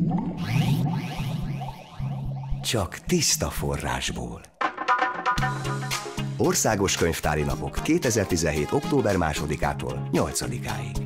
Csak tiszta forrásból. Országos könyvtári napok 2017. október 2-ától 8-áig.